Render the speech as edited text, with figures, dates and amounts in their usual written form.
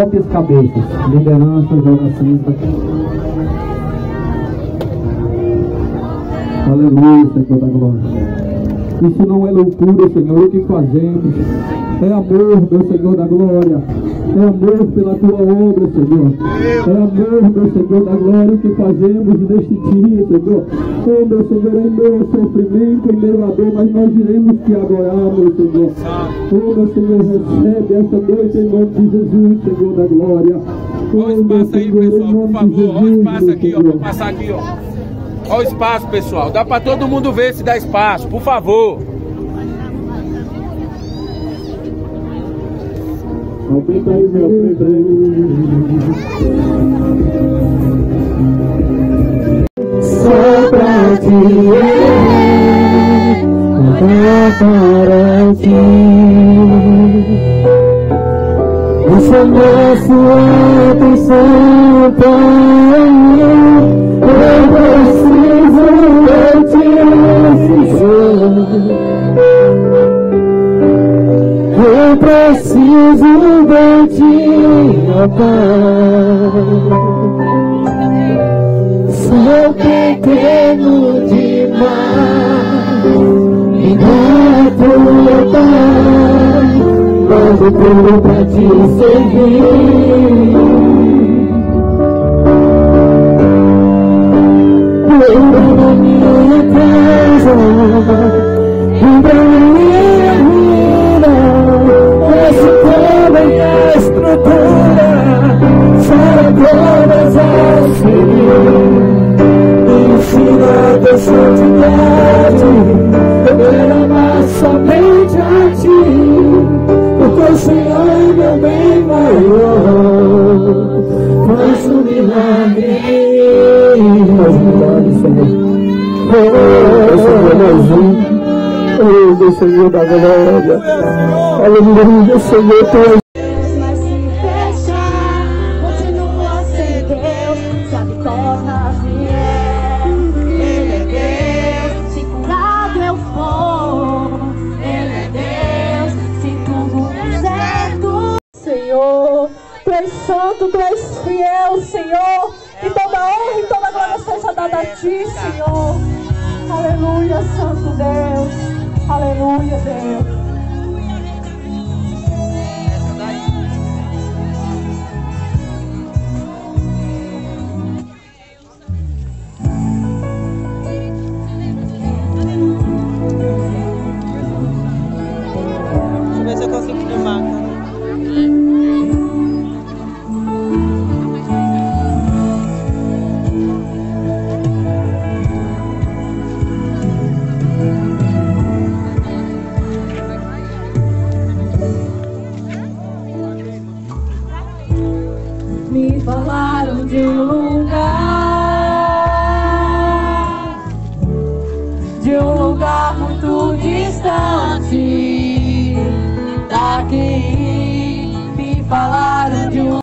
Coloque as cabeças, lideranças, orações aqui. Aleluia, Senhor da glória. Isso não é loucura, Senhor, o que fazemos é amor, meu Senhor da glória. É amor pela tua obra, Senhor. É amor, meu Senhor da glória, o que fazemos neste dia, Senhor. Oh, meu Senhor, em meu sofrimento, em meu dor, mas nós iremos te adorar, meu Senhor. Oh, meu Senhor, recebe esta noite em nome de Jesus, Senhor da glória. Olha o espaço aí, pessoal, por favor. Olha o espaço aqui, ó. Vou passar aqui, ó. Olha o espaço, pessoal. Dá pra todo mundo ver se dá espaço, por favor. Aumenta aí, meu, aumenta aí. Só pra ti, para ti. Essa nossa atenção, Pai. Eu preciso de ti, eu preciso de ti, ó Pai. Sou pequeno demais e não é tua paz, mas eu tudo pra te servir. Na minha casa, entra na minha vida, mexe toda a estrutura, sara todas as feridas, me ensina teu santidade, eu quero amar somente a ti, porque o Senhor é meu bem maior, faz um milagre. Faz um milagre, Senhor. Oh, meu Senhor da glória. Aleluia, Senhor, tu és. Mas se fechar, continua a ser Deus. Se a vitória vier, Ele é Deus. Se curado eu for, Ele é Deus. Se tudo der certo, Senhor, tu és santo, tu és fiel, Senhor. E toda honra e toda glória seja dada a ti, Senhor. Aleluia, Santo Deus. Aleluia, Deus. Deixa eu ver se eu consigo filmar. Me falaram de um lugar muito distante daqui. Me falaram de um